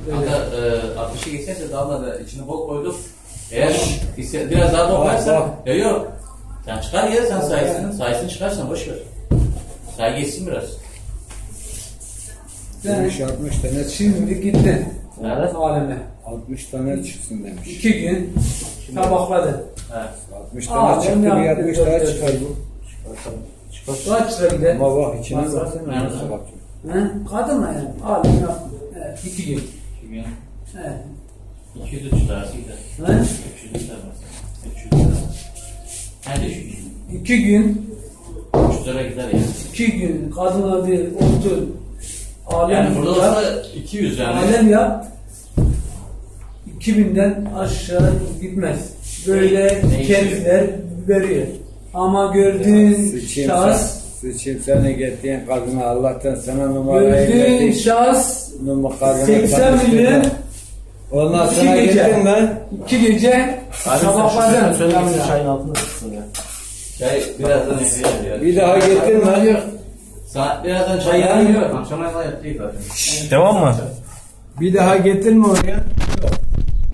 Hatta 60'ı geçerse daha da içine bol koyduk. Eğer biraz daha toplarsan yok. Sen çıkar ya, sen sayısını çıkarsan boş ver. Say geçsin biraz. Demiş 60 tane Şimdi gitti. Evet. Aleme. 60 tane çıksın demiş. 2 gün tabakladı. Evet. 60 tane çıktı, bir 60 daha çıkar bu. Kaç lira gider? Ama bak içine Masraf. baksana nasıl bakıyor. He? Kadın mı yani? Alem yaptı. Evet, 2 gün. 2 gün. Evet. 200 tutarsa gider. He? 300 tutarsa. 300 tutarsa. Hadi 2 gün. 300 lira gider yani. 2 gün kadına bir otur. Alem Yani burada yap. olsa 200 yani. Alem yap. 2000'den aşağı gitmez. Böyle kendisler veriyor. Ama gördüğün şahıs Sıçayım seni gittiğin kadına Allah'tan sana numarayı gördüğün verdik. şahıs Kadına 80 tanıştırma. milyon Ondan 2 sonra gece gittim ben. 2 gece sabahladın. Söylemiş çayın altına sıksın ya. Çay birazdan yapıyor. Bir daha gittin mi? Saat birazdan çay yanıyor. Akşama kadar yaptık zaten. Devam mı? Bir daha gittin mi oraya?